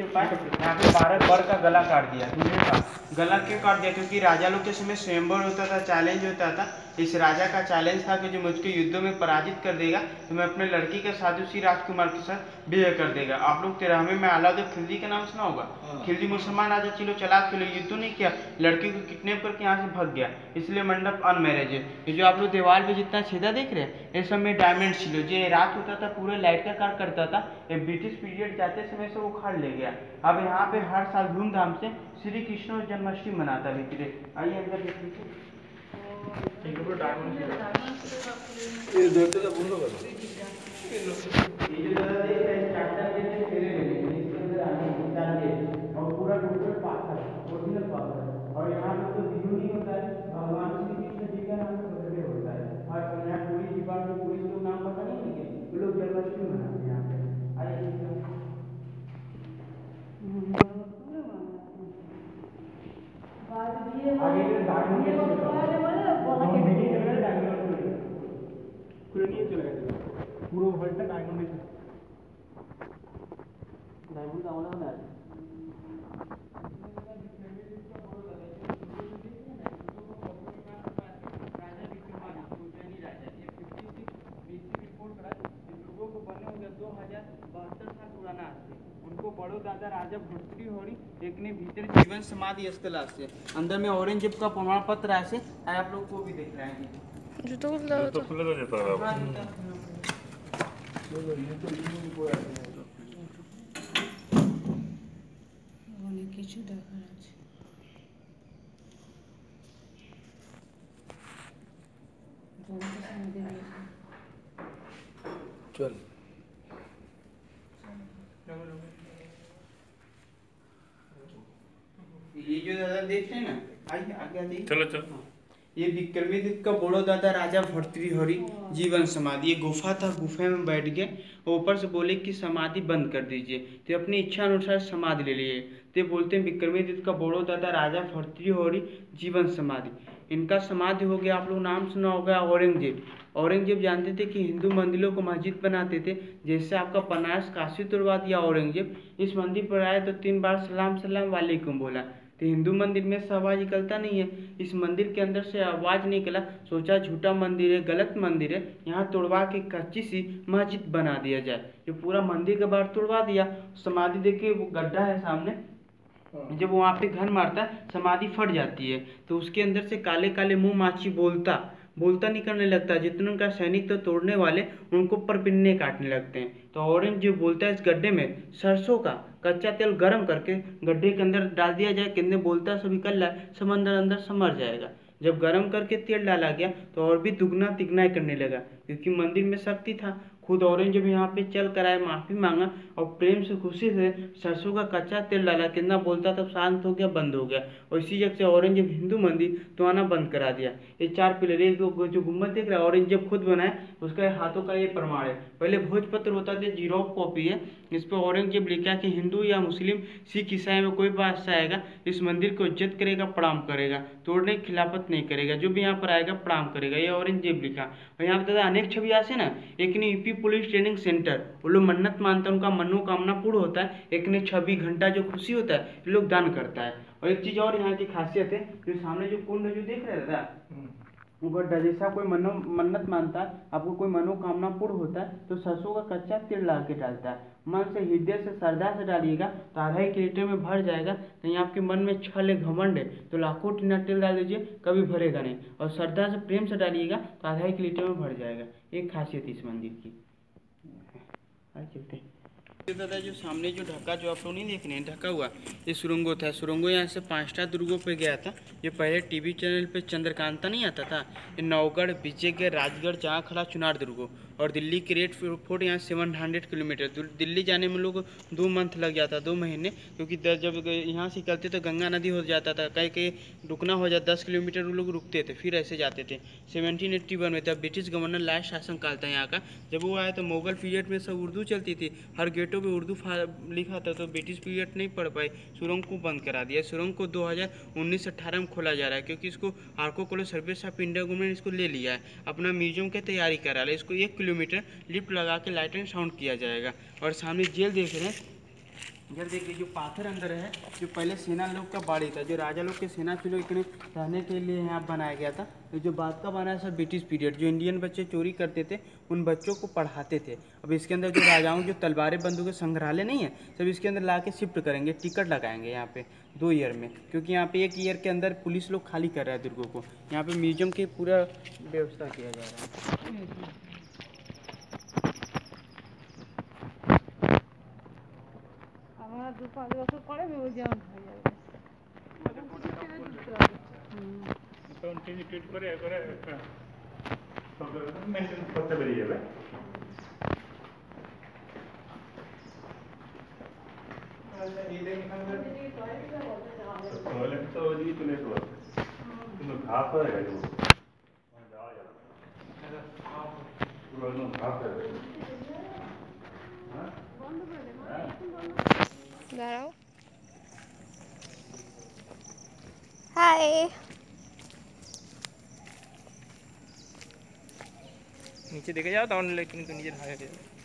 पाए यहाँ पे 12 बर का गला काट दिया। दूल्हे का गला क्यों काट दिया? क्योंकि राजा लोग के समय स्वयंवर होता था, चैलेंज होता था। इस राजा का चैलेंज था कि जो मुझको युद्धों में पराजित कर देगा तो मैं अपने लड़की के साथ उसी राजकुमार के साथ विवाह कर देगा। आप लोग 13वें में अलाउद्दीन खिलजी का नाम सुना होगा। खिलजी मुसलमान राजा चिलो चलाक चिलो, युद्ध नहीं किया, लड़की को किडनैप करके यहाँ से भाग गया, इसलिए मंडप अनमैरिज है। ये जो आप लोग दीवार पे जितना छेदा देख रहे हैं ये सब में डायमंड चिलो, जो रात होता था पूरे लाइट का कार्य करता था, ये ब्रिटिश पीरियड जाते समय से वो उखाड़ ले गया। अब यहाँ पे हर साल धूमधाम से श्री कृष्ण जन्माष्टमी मनाता भीतरे। आइए अंदर देख लीजिए। ये जो दादा देख रहे हैं चार्टर जैसे फेरे ले लेंगे, इसके अंदर आने डालिए और पूरा टोटल पाथर ओरिजिनल पाथर। और यहाँ पे तो बिहू नहीं होता है, भगवान श्री कृष्ण जी का नाम पे बर्थडे होता है। और यहाँ पूरी दीवार में पूरी लोग नाम पता नहीं है कि वो लोग जन्माष्टमी मनाते हैं यहाँ पे। आइए आगे पूरा वर्ल्ड तक डायमंड का होना है। उनको बड़ो दादा राजा भर्तृहरि एक ने भीतर जीवन समाधि स्थल से अंदर में औरंगजेब का प्रमाण पत्र ऐसे आप लोग को भी देख रहे हैं। जो तो खुला हो जाता है। কিছু দেখার আছে। चल ये जो दादा देख रहे हैं ना, आइए आगे आइए। चलो चलो। ये विक्रमादित्य का बड़ो दादा राजा भर्तृहरि जीवन समाधि, ये गुफा था, गुफा में बैठ गए ऊपर से बोले कि समाधि बंद कर दीजिए, तो अपनी इच्छा अनुसार समाधि ले लिए। तो बोलते हैं विक्रमादित्य का बड़ो दादा राजा भर्तृहरि जीवन समाधि, इनका समाधि हो गया। आप लोग नाम सुना होगा औरंगजेब। औरंगजेब जानते थे कि हिंदू मंदिरों को मस्जिद बनाते थे, जैसे आपका बनारस काशी तुड़वा दिया औरंगजेब, इस मंदिर पर आए तो 3 बार सलाम सलाम वालेकुम बोला। तो हिंदू मंदिर में से आवाज निकलता नहीं है, इस मंदिर के अंदर से आवाज निकला, सोचा झूठा मंदिर है, गलत मंदिर है, यहाँ तोड़वा के कच्ची सी मस्जिद बना दिया जाए। जो पूरा मंदिर का बाहर तोड़वा दिया, समाधि देखिए वो गड्ढा है सामने, जब वहाँ पे घर मारता है समाधि फट जाती है, तो उसके अंदर से काले काले मुंह माछी बोलता निकलने लगता है। जितने उनका सैनिक तो तोड़ने वाले उनको पर पिन्ने काटने लगते हैं। तो औरंगजेब बोलता है इस गड्ढे में सरसों का कच्चा तेल गर्म करके गड्ढे के अंदर डाल दिया जाए, किन्ने बोलता है सभी कल समंदर अंदर समर जाएगा। जब गर्म करके तेल डाला गया तो और भी दुगना तिगना करने लगा, क्योंकि मंदिर में शक्ति था। खुद औरंगजेब यहाँ पे चल कर आए, माफी मांगा और प्रेम से खुशी से सरसों का कच्चा तेल डाला, कितना बोलता तब शांत हो गया, बंद हो गया। और इसी जगह से औरंगजेब हिंदू मंदिर तो आना बंद करा दिया। ये 4 पिलर, एक जो गुम्बद देख रहा है औरंगजेब खुद बनाए, उसका हाथों का ये प्रमाण है। पहले भोजपत्र होता था, जीरो कॉपी है, इस पर औरंगजेब लिखा कि हिंदू या मुस्लिम सिख ईसाई में कोई बादशाह आएगा इस मंदिर को इज्जत करेगा, प्रणाम करेगा, तोड़ने की खिलाफत नहीं करेगा, जो भी यहाँ पर आएगा प्रणाम करेगा, ये औरंगजेब लिखा। और यहाँ पे दादा अनेक छवि आसे ना, एक ने यूपी पुलिस ट्रेनिंग सेंटर, वो लोग मन्नत मानता है, उनका मनोकामना पूर्ण होता है। एक ने 26 घंटा जो खुशी होता है ये लोग दान करता है। और एक चीज और यहाँ की खासियत है, जो सामने जो कुंड जो देख रहे थे वो गड्ढा, जैसा कोई मन्नत मानता है, आपको कोई मनोकामना पूर्ण होता है तो सरसों का कच्चा तेल ला के डालता है। मन से हृदय से श्रद्धा से डालिएगा तो 2.5 लीटर में भर जाएगा। कहीं आपके मन में छल घमंड है तो लाखों टीना तेल डाल दीजिए, कभी भरेगा नहीं। और श्रद्धा से प्रेम से डालिएगा तो 2.5 लीटर में भर जाएगा। एक खासियत इस मंदिर की। चलते हैं दादा, जो सामने जो ढका जो आप लोग नहीं देख रहे हैं ढका हुआ, ये सुरंगो था। सुरंगो यहाँ से 5टा दुर्गों पे गया था। ये पहले टीवी चैनल पे चंद्रकांता नहीं आता था, ये नौगढ़, विजयगढ़, राजगढ़, जहाँ खड़ा चुनार दुर्गो, और दिल्ली की रेड फोर्ट यहाँ 700 किलोमीटर। दिल्ली जाने में लोग 2 मंथ लग जाता, 2 महीने, क्योंकि जब यहाँ से निकलते तो गंगा नदी हो जाता था, कहीं कहीं रुकना हो जाता, 10 किलोमीटर वो लोग रुकते थे, फिर ऐसे जाते थे। 1781 में था, ब्रिटिश गवर्नर लास्ट शासन काल था यहाँ का। जब वो आया तो मुगल पीरियड में सब उर्दू चलती थी, हर गेटों पे उर्दू लिखा था, तो ब्रिटिश पीरियड नहीं पढ़ पाए, सुरंग को बंद करा दिया। सुरंग को 2019-18 में खोला जा रहा है, क्योंकि इसको archaeological service of India government इसको ले लिया है, अपना म्यूजियम की तैयारी करा रहा है। इसको 1 किलोमीटर लिफ्ट लगा के लाइट एंड साउंड किया जाएगा। और सामने जेल देख रहे हैं, इधर देखिए जो पाथर अंदर है, जो पहले सेना लोग का बाड़ी था, जो राजा लोग के सेना थे लोग इतने रहने के लिए यहाँ बनाया गया था। तो जो बाद का बना है सब ब्रिटिश पीरियड, जो इंडियन बच्चे चोरी करते थे उन बच्चों को पढ़ाते थे। अब इसके अंदर जो राजाओं जो तलवारें बंदूकें संग्रहालय नहीं है, सब इसके अंदर ला के शिफ्ट करेंगे, टिकट लगाएंगे यहाँ पे 2 ईयर में, क्योंकि यहाँ पे 1 ईयर के अंदर पुलिस लोग खाली कर रहा है दुर्गों को। यहाँ पे म्यूजियम की पूरा व्यवस्था किया जा रहा है। আমরা 2-5 বছর পরে মিউজিয়াম হয়ে যাবে। কন্টিনিউ ট্রিট করে একবারে মেনটেন করতে বেরিয়ে যাবে। টয়লেট তো ওইদিকে চলে আসবো, কিন্তু ঘাস হয়ে গেছে যাওয়া যাবে পুরো একদম ঘাস হয়ে গেছে। দাঁড়াও। হাই, নিচে দেখে যাও তাহলে কিন্তু নিজের হাই হয়ে যাবে।